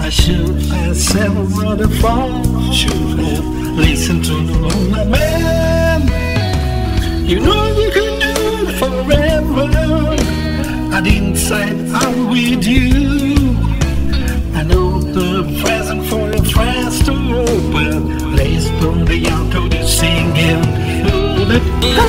I should have said what I thought. Should have listened to the lonely man. You know you can do it forever. I didn't say I'm with you. I know the present for your friends to open. Please put the auto to singing through the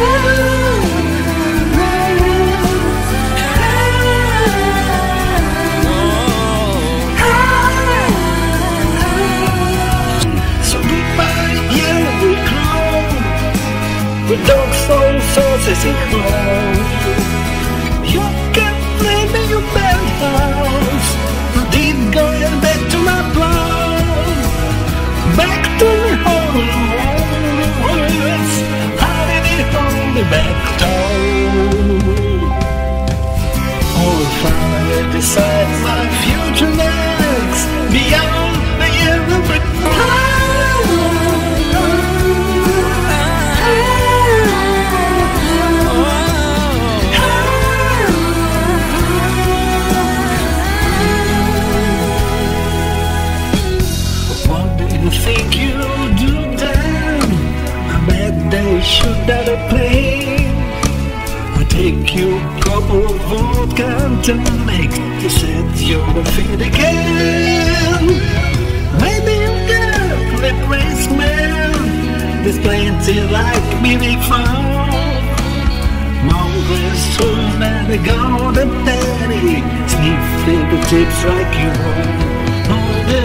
with dog soul sauces and home. You can live in your bad house. I did going back to my blood. Back to the homeless. How did it hold me back down? Oh, finally decide my future next. Beyond the every think you do then? I bet they should have a plane. I take you a couple of vodka and tonic to set your feet again. Maybe you get the grace man. There's plenty like me they found. Mongrels soon and they got a daddy. Sneak fingertips like you on the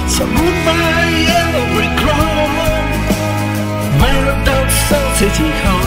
City Hall.